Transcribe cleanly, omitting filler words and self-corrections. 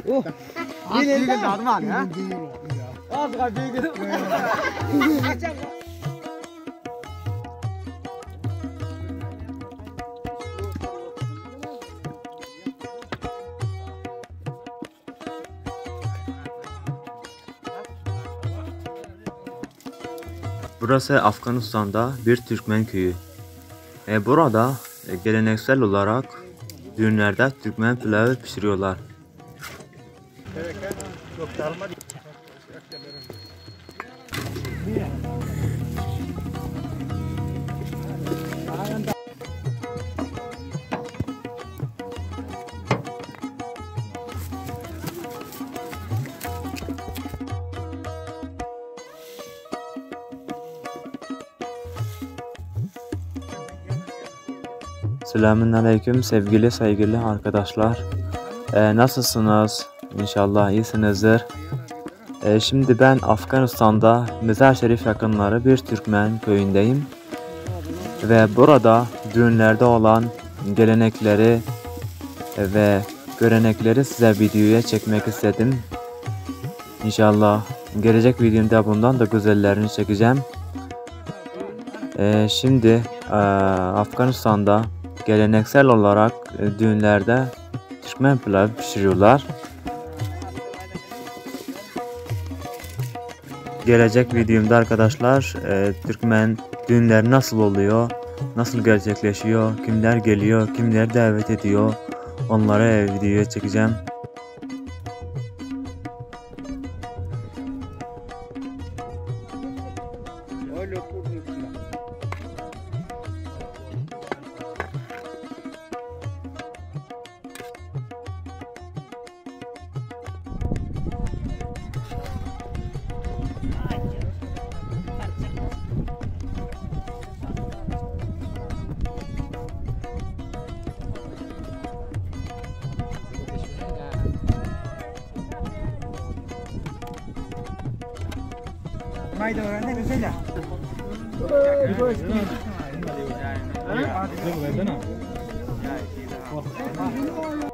Oh. Ini dah teman ya. Oh, bukan gitu. Burası Afganistan'da bir Türkmen köyü. Burada geleneksel olarak düğünlerde Türkmen pilavı pişiriyorlar. Selamünaleyküm sevgili saygılı arkadaşlar. Nasılsınız? İnşallah iyisinizdir. Şimdi ben Afganistan'da Mezar Şerif yakınları bir Türkmen köyündeyim. Ve burada düğünlerde olan gelenekleri ve görenekleri size videoya çekmek istedim. İnşallah gelecek videomda bundan da güzellerini çekeceğim. Şimdi Afganistan'da geleneksel olarak düğünlerde Türkmen pilavı pişiriyorlar. Gelecek videomda arkadaşlar Türkmen düğünleri nasıl oluyor, nasıl gerçekleşiyor, kimler geliyor, kimler davet ediyor, onları videoya çekeceğim. Mai đâu này nó xinh à?